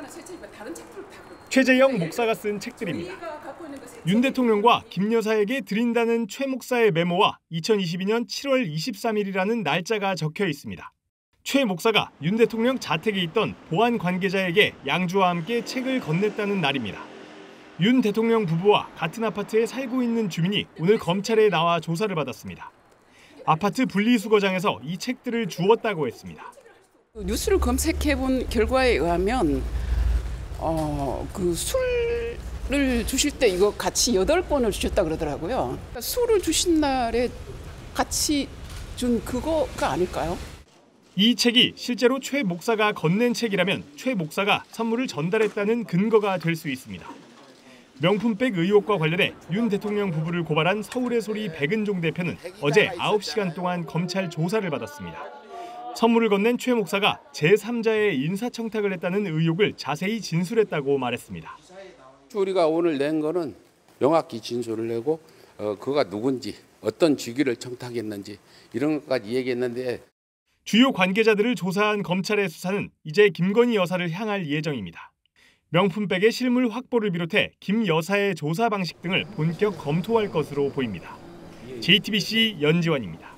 최재영 목사가 쓴 책들입니다. 윤 대통령과 김 여사에게 드린다는 최 목사의 메모와 2022년 7월 23일이라는 날짜가 적혀 있습니다. 최 목사가 윤 대통령 자택에 있던 보안 관계자에게 양주와 함께 책을 건넸다는 날입니다. 윤 대통령 부부와 같은 아파트에 살고 있는 주민이 오늘 검찰에 나와 조사를 받았습니다. 아파트 분리수거장에서 이 책들을 주웠다고 했습니다. 뉴스를 검색해본 결과에 의하면 그 술을 주실 때 이거 같이 8권을 주셨다 그러더라고요. 술을 주신 날에 같이 준 그거가 아닐까요? 이 책이 실제로 최 목사가 건넨 책이라면 최 목사가 선물을 전달했다는 근거가 될 수 있습니다. 명품백 의혹과 관련해 윤 대통령 부부를 고발한 서울의 소리 백은종 대표는 어제 9시간 동안 검찰 조사를 받았습니다. 선물을 건넨 최 목사가 제3자의 인사청탁을 했다는 의혹을 자세히 진술했다고 말했습니다. 우리가 오늘 낸 거는 명확히 진술을 내고 그가 누군지 어떤 직위를 청탁했는지 이런 것까지 얘기했는데 주요 관계자들을 조사한 검찰의 수사는 이제 김건희 여사를 향할 예정입니다. 명품백의 실물 확보를 비롯해 김 여사의 조사 방식 등을 본격 검토할 것으로 보입니다. JTBC 연지원입니다.